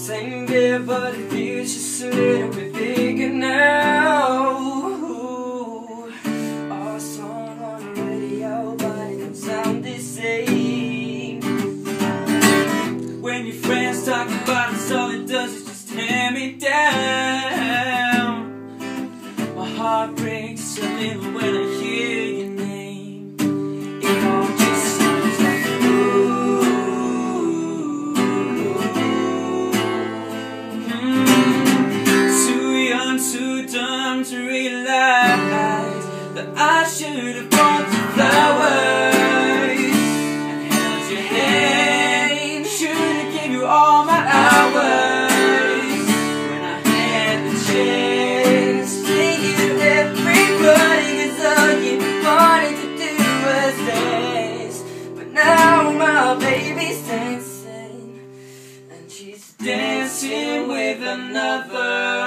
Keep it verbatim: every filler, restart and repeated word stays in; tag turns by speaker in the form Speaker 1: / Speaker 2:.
Speaker 1: Same beer, but it feels just a little bit bigger now. Our song on the radio, but it don't sound the same. When your friends talk about it, all it does is just tear me down. My heart breaks a little when I hear your name. It all just sounds like ooh. Too dumb to realize that I should have bought you flowers and held your hand. Should have given you all my hours when I had the chance. Take you to everybody, 'cause all you wanted to do was dance. But now my baby's dancing, and she's dancing with another.